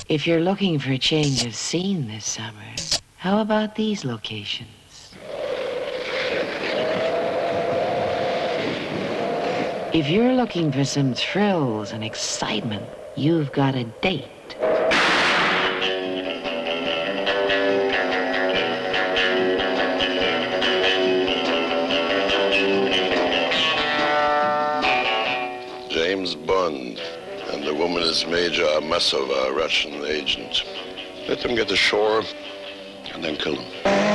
If you're looking for a change of scene this summer, how about these locations? If you're looking for some thrills and excitement, you've got a date. James Bond, and the woman is Major Amasova, a Russian agent. Let them get ashore and then kill them.